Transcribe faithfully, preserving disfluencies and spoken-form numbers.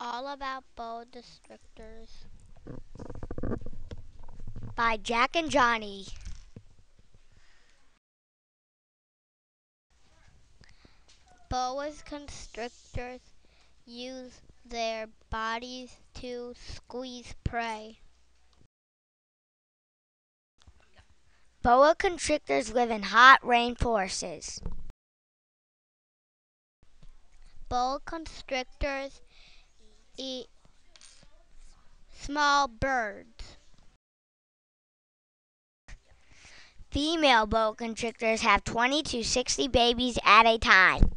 All About Boa Constrictors by Jack and Johnny. Boa constrictors use their bodies to squeeze prey. Boa constrictors live in hot rainforests. Boa constrictors eat small birds. Female boa constrictors have twenty to sixty babies at a time.